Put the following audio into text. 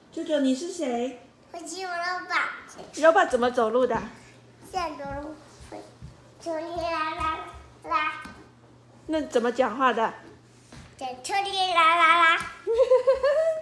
舅舅，你是谁？ 我是robot。 robot 怎么走路的？ 像走路，抽哩啦啦啦。 那怎么讲话的？ 抽哩啦啦啦。